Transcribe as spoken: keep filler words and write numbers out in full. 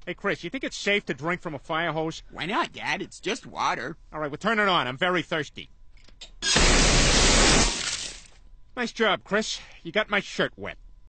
Hey, Chris, you think it's safe to drink from a fire hose? Why not, Dad? It's just water. All right, well, turn it on. I'm very thirsty. Nice job, Chris. You got my shirt wet.